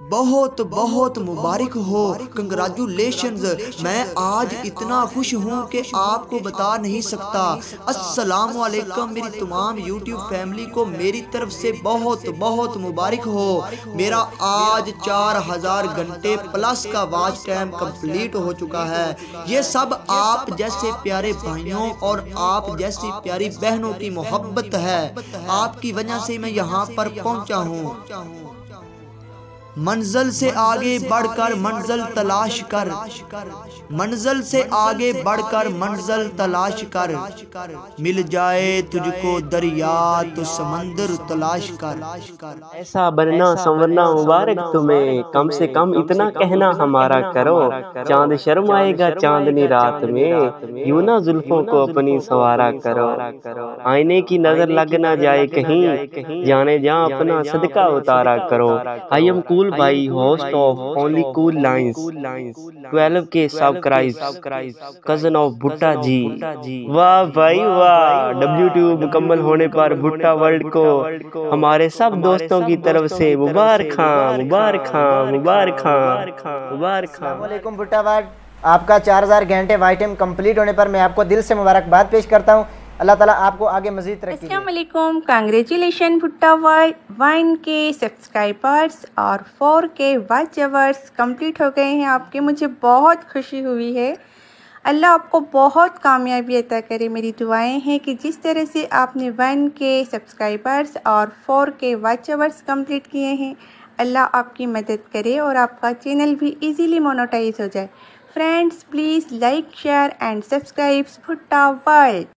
बहुत बहुत मुबारक हो, कंग्रेचुलेशंस। मैं आज इतना खुश हूँ कि आपको बता नहीं सकता। अस्सलाम वालेकुम मेरी तमाम यूट्यूब फैमिली को मेरी तरफ से बहुत बहुत मुबारक हो। मेरा आज 4000 घंटे प्लस का वॉच टाइम कंप्लीट हो चुका है। ये सब आप जैसे प्यारे भाइयों और आप जैसी प्यारी बहनों की मोहब्बत है। आपकी वजह से मैं यहाँ पर पहुँचा हूँ। मंजिल से आगे बढ़कर मंजिल तलाश कर, मंजिल से आगे बढ़कर मंजिल तलाश कर, मिल जाए तुझको दरिया तो समंदर तलाश कर। ऐसा बनना संवरना मुबारक तुम्हें, कम से कम इतना कहना हमारा करो। चांद शर्म आएगा चांदनी रात में, यूं ना जुल्फों को अपनी संवारा करो। आईने की नजर लग ना जाए कहीं, जाने जा अपना सदका उतारा करो। आई एम कूल भाई, host of only cool lines, 12K subscribe, cousin of Bhutta ji. वाह भाई वाह, WTO मुकम्मल होने पर भुट्टा वर्ल्ड को हमारे सब दोस्तों की तरफ से मुबारक खां, मुबारक खां, मुबारक खां, मुबारक खां। अस्सलाम वालेकुम भुट्टा वर्ल्ड, आपका 4000 घंटे वाइट टाइम कंप्लीट होने पर मैं आपको दिल से मुबारकबाद पेश करता हूं। अल्लाह ताला आपको आगे मजीद तरक्की दे। अस्सलाम वालेकुम, कांग्रेचुलेशन भुट्टा वर्ल्ड, 1K सब्सक्राइबर्स और 4K वॉच आवर्स कंप्लीट हो गए हैं आपके। मुझे बहुत खुशी हुई है। अल्लाह आपको बहुत कामयाबी अता करे। मेरी दुआएं हैं कि जिस तरह से आपने 1K सब्सक्राइबर्स और 4K वॉच आवर्स कंप्लीट किए हैं, अल्लाह आपकी मदद करे और आपका चैनल भी इजीली मोनेटाइज हो जाए। Friends please like share and subscribe Bhutta world.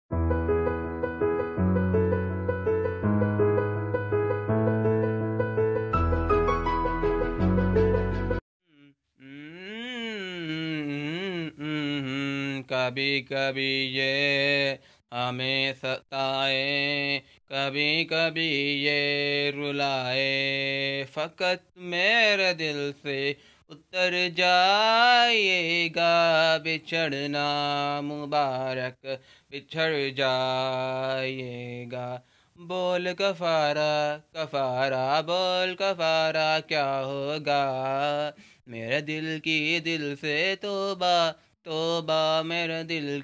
कभी कभी ये हमें सताए, कभी कभी ये रुलाए, फ़कत मेरे दिल से उतर जाइएगा। बिछड़ना मुबारक बिछड़ जाइएगा। बोल कफ़ारा कफ़ारा, बोल कफ़ारा क्या होगा। मेरे दिल से तौबा तौबा, मेरे दिल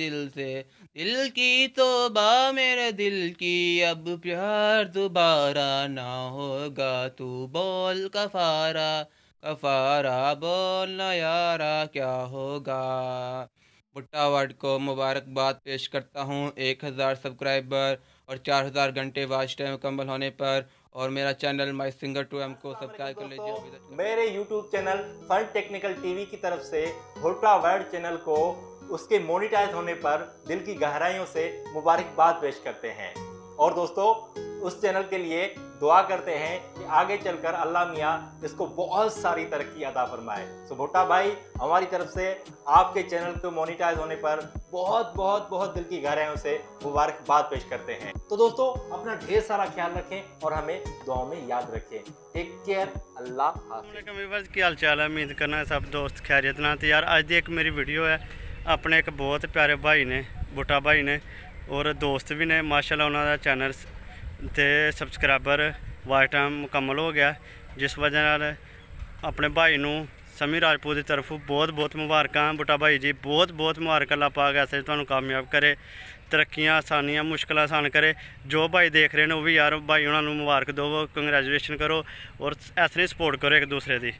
की तौबा, मेरे दिल की अब प्यार दोबारा ना होगा। तू बोल कफ़ारा कफ़ारा, बोल ना यारा क्या होगा। भुट्टा वर्ल्ड को मुबारकबाद पेश करता हूँ 1000 सब्सक्राइबर और 4000 घंटे वॉच टाइम मुकम्मल होने पर। और मेरा चैनल माई सिंगर 2M को सब्सक्राइब कर लीजिए। मेरे YouTube channel fun technical TV की तरफ से भुट्टा वर्ल्ड चैनल को उसके मोनेटाइज होने पर दिल की गहराइयों से मुबारकबाद पेश करते हैं। और दोस्तों, उस चैनल के लिए दुआ करते हैं कि आगे चलकर अल्लाह मियाँ इसको बहुत सारी तरक्की अता फरमाए। सो भुट्टा भाई, हमारी तरफ से आपके चैनल को मोनेटाइज होने पर बहुत बहुत बहुत दिल की गहराइयों से मुबारकबाद पेश करते हैं। तो दोस्तों, अपना ढेर सारा ख्याल रखें और हमें दुआओं में याद रखें। टेक केयर, अल्लाह हाफ़िज़। की हाल चाल है, उम्मीद करना सब दोस्त खैरियत ना। तो यार आज दी एक मेरी वीडियो है अपने एक बहुत प्यारे भाई ने, भुट्टा भाई ने, और दोस्त भी ने माशाल्लाह। उन्होंने चैनल ते सब्सक्राइबर वाच टाइम मुकम्मल हो गया, जिस वजह नाल अपने भाई नूं समी राजपूत की तरफ बहुत बहुत मुबारकां। भुट्टा भाई जी बहुत बहुत मुबारक। अल्लाह पाक ऐसे तुहानूं कामयाब करे, तरक्कियां आसानियां मुश्किल आसान करे। जो भाई देख रहे हैं वो भी यार भाई उन्होंने मुबारक दो, कंग्रेचुलेशन करो और इस तरह सपोर्ट करो एक दूसरे की।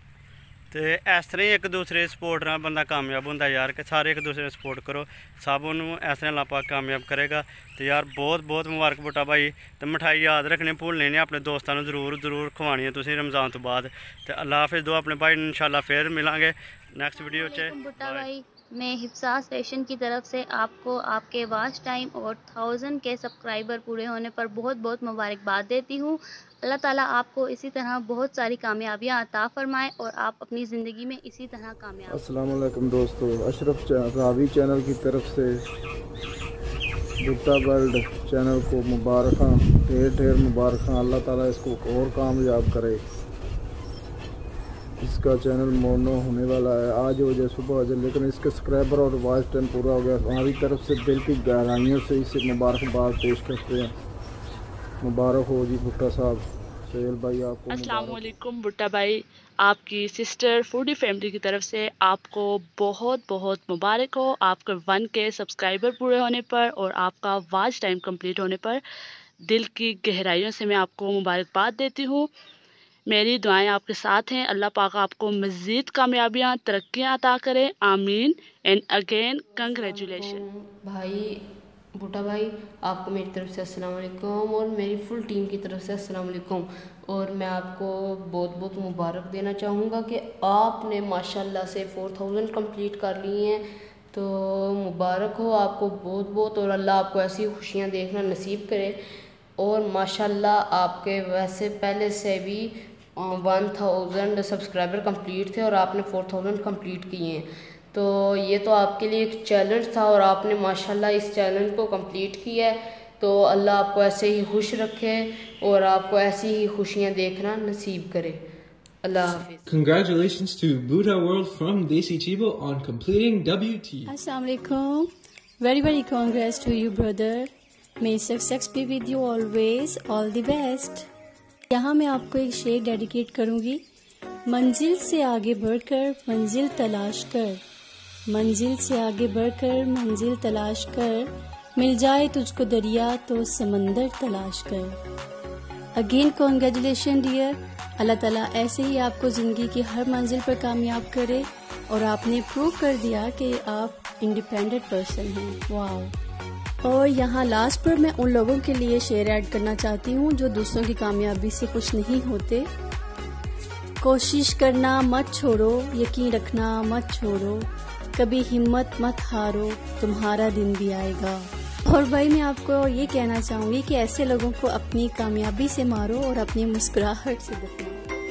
तो इस तरह ही एक दूसरे सपोर्ट नाल बंदा कामयाब होंदा यार, कि सारे एक दूसरे सपोर्ट करो, सब उन्होंने इस तरह अल्लाह पाक कामयाब करेगा। तो यार बहुत बहुत मुबारक भुट्टा भाई। तो मिठाई याद रखनी भूलनी नहीं, अपने दोस्तों को जरूर खवानी है तुसीं रमज़ान तो बाद। तो अल्लाह हाफिज़ दो अपने भाई, इंशाल्लाह फिर मिलांगे नेक्स्ट वीडियो च। भुट्टा भाई, मैं हिफ्सास फैशन की तरफ से आपको आपके वॉच टाइम और 1000K सब्सक्राइबर पूरे होने पर बहुत बहुत मुबारकबाद देती हूँ। अल्लाह ताला आपको इसी तरह बहुत सारी कामयाबियाँ अता फरमाए और आप अपनी ज़िंदगी में इसी तरह कामयाब। अस्सलाम वालेकुम दोस्तों, अशरफ रावी चैनल की तरफ से भुट्टा वर्ल्ड चैनल को मुबारक, ढेर ढेर मुबारक। अल्लाह ताला इसको और कामयाब करे। इसका चैनल मोनो होने वाला है आज हो जाए सुबह हो जाए, लेकिन इसके सब्सक्राइबर और वॉच टाइम पूरा हो गया। हमारी तरफ से दिल की गहराइयों से इसे मुबारकबाद पेश करते हैं। मुबारक हो जी भुट्टा साहब। सोहेल भाई आपको अस्सलाम वालेकुम भुट्टा भाई, आपकी सिस्टर फूडी फैमिली की तरफ से आपको बहुत बहुत मुबारक हो आपके 1K सब्सक्राइबर पूरे होने पर और आपका वॉच टाइम कंप्लीट होने पर। दिल की गहराइयों से मैं आपको मुबारकबाद देती हूँ। मेरी दुआएं आपके साथ हैं। अल्लाह पाक आपको मज़ीद कामयाबियाँ तरक्कियाँ अता करे, आमीन। एंड अगेन कंग्रेचुलेशन भाई भुट्टा भाई, आपको मेरी तरफ से अस्सलाम वालेकुम और मेरी फुल टीम की तरफ से अस्सलाम वालेकुम। और मैं आपको बहुत बहुत मुबारक देना चाहूँगा कि आपने माशाल्लाह से 4000 कंप्लीट कर ली हैं, तो मुबारक हो आपको बहुत बहुत। और अल्लाह आपको ऐसी खुशियाँ देखना नसीब करे। और माशाल्लाह आपके वैसे पहले से भी 1000 सब्सक्राइबर कंप्लीट थे और आपने 4000 कंप्लीट किए हैं, तो ये तो आपके लिए एक चैलेंज था और आपने माशाल्लाह इस चैलेंज को कंप्लीट किया है। तो अल्लाह आपको ऐसे ही खुश रखे और आपको ऐसी ही खुशियाँ देखना नसीब करे। अल्लाह हाफिज़। Congratulations to Buddha World from Desi Chibo on completing WT. Assalamu alaikum. Very congrats to you brother. May success be with you always. All the best. यहाँ मैं आपको एक शेर डेडिकेट करूँगी। मंजिल से आगे बढ़कर मंजिल तलाश कर, मंजिल से आगे बढ़कर मंजिल तलाश कर, मिल जाए तुझको दरिया तो समंदर तलाश कर। Again congratulation dear. अल्लाह ताला ऐसे ही आपको ज़िंदगी की हर मंजिल पर कामयाब करे और आपने प्रूव कर दिया कि आप इंडिपेंडेंट पर्सन हैं। वाह। और यहाँ लास्ट पर मैं उन लोगों के लिए शेयर ऐड करना चाहती हूँ जो दूसरों की कामयाबी से खुश नहीं होते। कोशिश करना मत छोड़ो, यकीन रखना मत छोड़ो, कभी हिम्मत मत हारो, तुम्हारा दिन भी आएगा। और भाई मैं आपको ये कहना चाहूँगी कि ऐसे लोगों को अपनी कामयाबी से मारो और अपनी मुस्कुराहट से दफनाओ।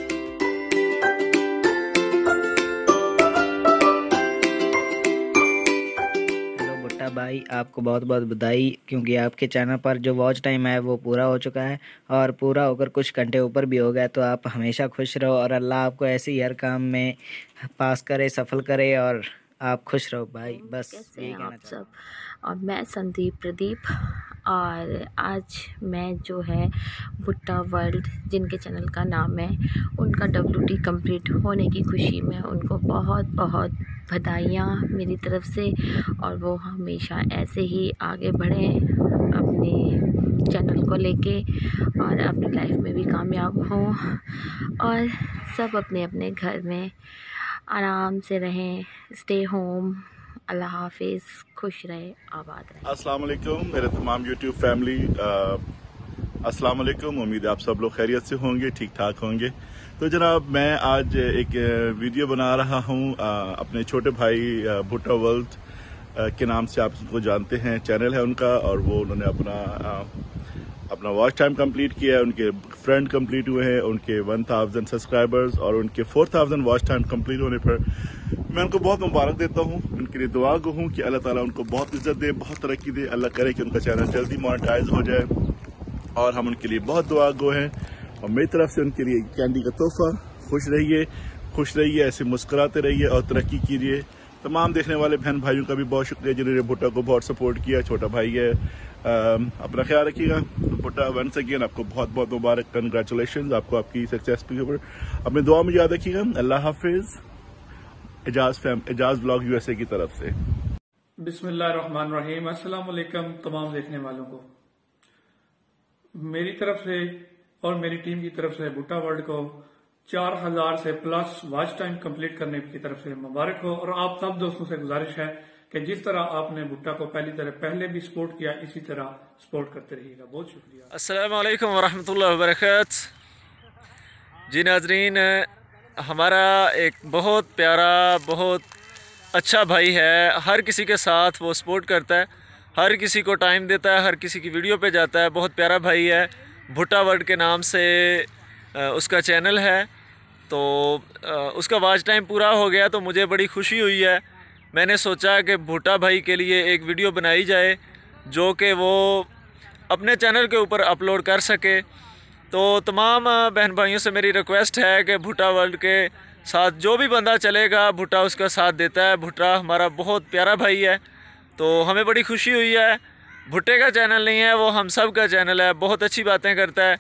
भाई आपको बहुत बहुत बधाई, क्योंकि आपके चैनल पर जो वॉच टाइम है वो पूरा हो चुका है और पूरा होकर कुछ घंटे ऊपर भी हो गया। तो आप हमेशा खुश रहो और अल्लाह आपको ऐसे ही हर काम में पास करे, सफल करे और आप खुश रहो भाई। बस यही कहना चाहता हूं। और मैं संदीप प्रदीप, और आज मैं जो है भुट्टा वर्ल्ड जिनके चैनल का नाम है उनका WT कंप्लीट होने की खुशी में उनको बहुत बहुत बधाइयाँ मेरी तरफ से। और वो हमेशा ऐसे ही आगे बढ़ें अपने चैनल को लेके और अपनी लाइफ में भी कामयाब हों और सब अपने अपने घर में आराम से रहें। Stay home. अल्लाह हाफिज़। खुश रहे, आबाद रहे। अस्सलाम वालेकुम मेरे तमाम यूट्यूब फैमिली, अस्सलाम वालेकुम। उम्मीद है आप सब लोग खैरियत से होंगे, ठीक ठाक होंगे। तो जनाब मैं आज एक वीडियो बना रहा हूँ अपने छोटे भाई भुट्टा वर्ल्ड के नाम से, आप उसको जानते हैं, चैनल है उनका। और वो उन्होंने अपना वॉच टाइम कंप्लीट किया है, उनके फ्रेंड कंप्लीट हुए हैं, उनके 1000 सब्सक्राइबर्स और उनके 4000 वॉच टाइम कंप्लीट होने पर मैं उनको बहुत मुबारक देता हूँ। उनके लिए दुआ गो हूँ कि अल्लाह ताला उनको बहुत इज्जत दे, बहुत तरक्की दे। अल्लाह करे कि उनका चैनल जल्दी मोनेटाइज हो जाए और हम उनके लिए बहुत दुआ गो हैं। और मेरी तरफ से उनके लिए कैंडी का तोहफा। खुश रहिए, ऐसे मुस्कुराते रहिए और तरक्की कीजिए। तमाम देखने वाले बहन भाइयों का भी बहुत शुक्रिया जिन्होंने भुट्टा को बहुत सपोर्ट किया। छोटा भाई है, अपना ख्याल रखिएगा। भुट्टा वंस अगेन आपको बहुत बहुत मुबारक, कंग्रेचुलेशन आपको आपकी सक्सेस के ऊपर। अपनी दुआ में याद रखिएगा। अल्लाह हाफिज। एजाज ब्लॉग USA की तरफ से। बिस्मिल्लाहिर्रहमानिर्रहीम। अस्सलाम वालेकुम तमाम देखने वालों को मेरी तरफ से और मेरी टीम की तरफ से भुट्टा वर्ल्ड को 4000 से प्लस वॉच टाइम कंप्लीट करने की तरफ से मुबारक हो। और आप सब दोस्तों से गुजारिश है कि जिस तरह आपने भुट्टा को पहले भी सपोर्ट किया, इसी तरह सपोर्ट करते रहिएगा। बहुत शुक्रिया। अस्सलाम वालेकुम वरहमतुल्लाहि वबरकातुहू। जी नाजरीन, हमारा एक बहुत प्यारा, बहुत अच्छा भाई है। हर किसी के साथ वो सपोर्ट करता है, हर किसी को टाइम देता है, हर किसी की वीडियो पे जाता है। बहुत प्यारा भाई है। भुट्टा वर्ल्ड के नाम से उसका चैनल है। तो उसका वॉच टाइम पूरा हो गया तो मुझे बड़ी खुशी हुई है। मैंने सोचा कि भुट्टा भाई के लिए एक वीडियो बनाई जाए जो कि वो अपने चैनल के ऊपर अपलोड कर सके। तो तमाम बहन भाइयों से मेरी रिक्वेस्ट है कि भुट्टा वर्ल्ड के साथ जो भी बंदा चलेगा, भुट्टा उसका साथ देता है। भुट्टा हमारा बहुत प्यारा भाई है, तो हमें बड़ी खुशी हुई है। भुट्टे का चैनल नहीं है, वो हम सब का चैनल है। बहुत अच्छी बातें करता है,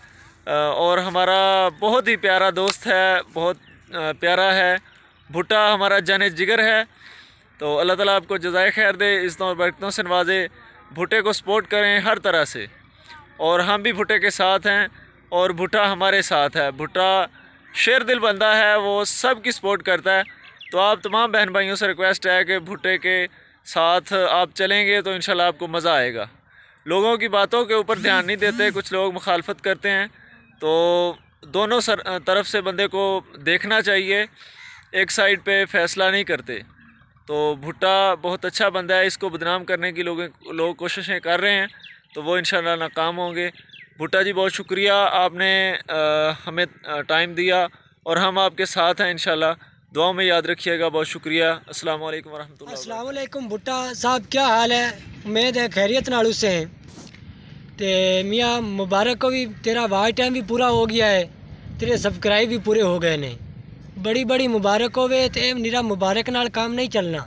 और हमारा बहुत ही प्यारा दोस्त है, बहुत प्यारा है। भुट्टा हमारा जाने जिगर है। तो अल्लाह ताला आपको जज़ाए खैर दे, इस दौर बरकतों से नवाजे। भुट्टे को सपोर्ट करें हर तरह से, और हम भी भुट्टे के साथ हैं और भुट्टा हमारे साथ है। भुट्टा शेर दिल बंदा है, वो सब की सपोर्ट करता है। तो आप तमाम बहन भाइयों से रिक्वेस्ट है कि भुट्टे के साथ आप चलेंगे तो इंशाल्लाह आपको मज़ा आएगा। लोगों की बातों के ऊपर ध्यान नहीं देते, कुछ लोग मुखालफत करते हैं। तो दोनों तरफ से बंदे को देखना चाहिए, एक साइड पे फ़ैसला नहीं करते। तो भुट्टा बहुत अच्छा बंदा है, इसको बदनाम करने की लोग कोशिशें कर रहे हैं, तो वो इंशाल्लाह नाकाम होंगे। भुट्टा जी बहुत शुक्रिया, आपने हमें टाइम दिया और हम आपके साथ हैं इंशाल्लाह। दुआ में याद रखिएगा। बहुत शुक्रिया। अस्सलाम वालेकुम वरहमतुल्लाह। अस्सलाम वालेकुम भुट्टा साहब, क्या हाल है? उम्मीद है खैरियत नाल से हैं। तो मियाँ मुबारक को भी तेरा वाच टाइम भी पूरा हो गया है, तेरे सब्सक्राइब भी पूरे हो गए ने। बड़ी बड़ी मुबारक होवे। तो निरा मुबारक नाल काम नहीं चलना।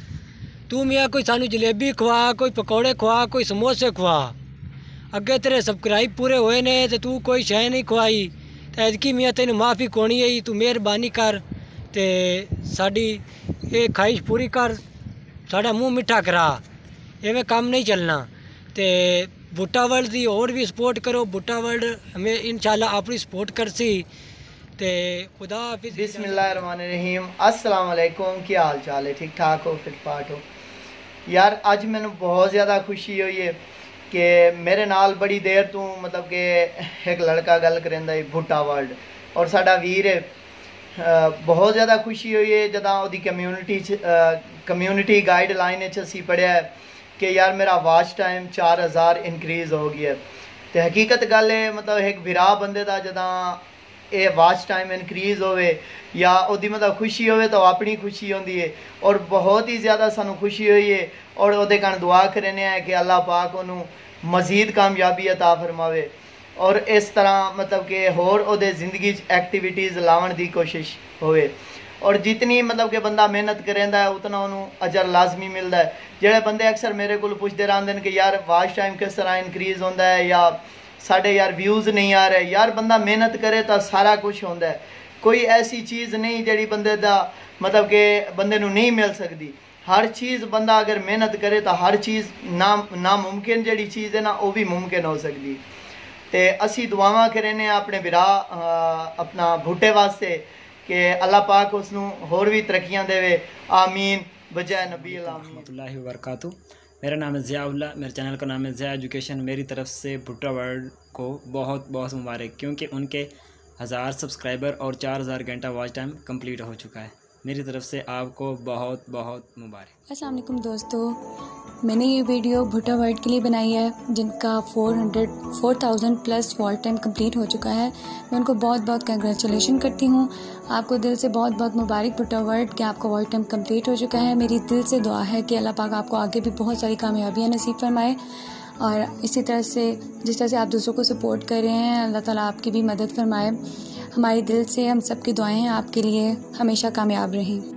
तू मियाँ कोई सानू जलेबी खुआ, कोई पकौड़े खुआ, कोई समोसे खुआ। अगे तेरे सब्सक्राइब पूरे होए ने तो तू कोई शय नहीं खुआई। तो एदकी मियाँ तेन माफ़ी कोनी आई, तू मेहरबानी कर ते साड़ी ये ख्वाहिश पूरी कर, साड़ा मुँह मिठा करा। एवें काम नहीं चलना। तो भुट्टा वर्ल्ड की और भी सपोर्ट करो। भुट्टा वर्ल्ड हमें इंशाल्लाह अपनी सपोर्ट करसी। ते खुदा हाफिज़। बिस्मिल्लाहिर्रहमानिर्रहीम। अस्सलाम वालेकुम। क्या हाल चाल है? ठीक ठाक हो? फिट फाट हो? यार अज मैनू बहुत ज़्यादा खुशी हुई है कि मेरे नाल बड़ी देर तू मतलब कि एक लड़का गल करेंदा है भुट्टा वर्ल्ड, और साडा वीर है। बहुत ज़्यादा खुशी हुई है जदा ओदी कम्यूनिटी गाइडलाइन असी पढ़िया है कि यार मेरा वाच टाइम 4000 इनक्रीज़ हो गया है। तो हकीकत गल है, मतलब एक विरा बंदे दा जदा ये वाच टाइम इनक्रीज़ होवे या ओदी मतलब खुशी होवे तो अपनी खुशी होंदी है। और बहुत ही ज़्यादा सानू खुशी हुई है, और ओदे कारण दुआ करने हैं कि अल्लाह पाक ओनू मज़ीद कामयाबी अता फरमावे, और इस तरह मतलब कि होर ओदे ज़िंदगी एक्टिविटीज़ लावन की कोशिश होवे। और जितनी मतलब कि बंदा मेहनत करेंदा है उतना उन्होंने अजर लाजमी मिलता है। जेड़े बंदे अक्सर मेरे को पूछते रहते हैं कि यार वाच टाइम किस तरह इनक्रीज़ होता है या साढ़े यार व्यूज़ नहीं आ रहे। यार बंदा मेहनत करे तो सारा कुछ होता है। कोई ऐसी चीज़ नहीं जी बंदे दा मतलब कि बंदे नूं नहीं मिल सकती। हर चीज़ बंदा अगर मेहनत करे तो हर चीज़ नामुमकिन जी चीज़ है ना वो भी मुमकिन हो सकती। तो असी दुआवां करें अपने विरा अपना भुट्टे वास्ते कि अल्लाह पाक उसनूं होर भी तरक्कियां देवे। आमीन बजाय नबी रहमतुल्लाहि व बरकातहू। मेरा नाम है ज़ियाउल्लाह, मेरे चैनल का नाम है ज़िया एजुकेशन। मेरी तरफ से भुट्टा वर्ल्ड को बहुत बहुत मुबारक, क्योंकि उनके 1000 सब्सक्राइबर और 4000 घंटा वॉच टाइम कंप्लीट हो चुका है। मेरी तरफ से आपको बहुत बहुत मुबारक। अस्सलाम वालेकुम दोस्तों, मैंने ये वीडियो भुट्टा वर्ल्ड के लिए बनाई है जिनका 4000 प्लस वॉच टाइम कंप्लीट हो चुका है। मैं उनको बहुत बहुत कंग्रेचुलेशन करती हूँ। आपको दिल से बहुत बहुत मुबारक भुट्टा वर्ल्ड कि आपका वॉच टाइम कंप्लीट हो चुका है। मेरी दिल से दुआ है कि अल्लाह पाक आपको आगे भी बहुत सारी कामयाबियाँ नसीब फरमाए, और इसी तरह से जिस तरह से आप दूसरों को सपोर्ट कर रहे हैं अल्लाह ताला आपकी भी मदद फरमाए। हमारी दिल से हम सब की दुआएं हैं आपके लिए, हमेशा कामयाब रहें।